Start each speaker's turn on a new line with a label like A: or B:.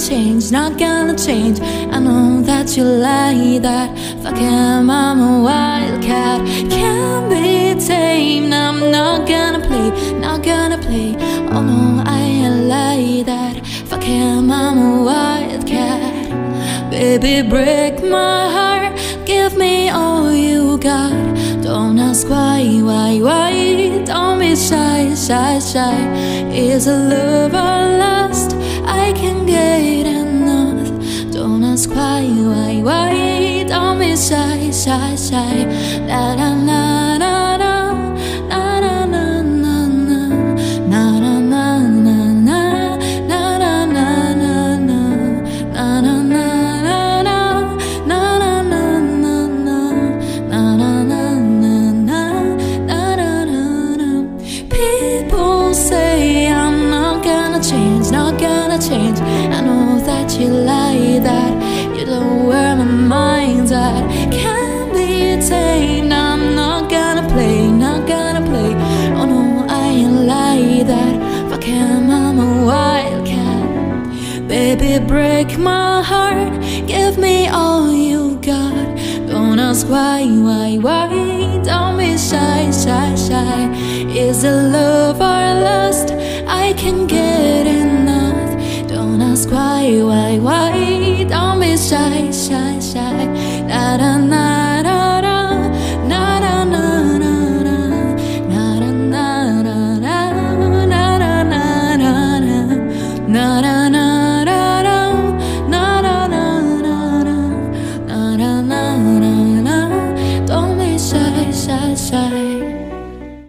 A: change, not gonna change. I know that you like that. Fuck him, I'm a wildcat. Can't be tamed, I'm not gonna play, not gonna play. Oh no, I ain't like that. Fuck him, I'm a wildcat. Baby, break my heart, give me all you got. Don't ask why, don't be shy, shy, shy. Is it love or lust? I can get enough. Don't ask why, don't be shy, shy, shy. La la la la la, la la la la la, la la la la la, la la la la la, la change, not gonna change. I know that you like that. You know where my mind's at. Can't be tamed, I'm not gonna play, not gonna play. Oh no, I ain't like that. Fuck him, I'm a wildcat. Baby, break my heart, give me all you got. Don't ask why, don't be shy, shy, shy. Is it love or lust? I can get enough. Don't ask why, don't be shy, shy, shy. Na na na na na, na na na na na, na na na na na, na na na na na, na na na na na na na na. Don't be shy, shy, shy.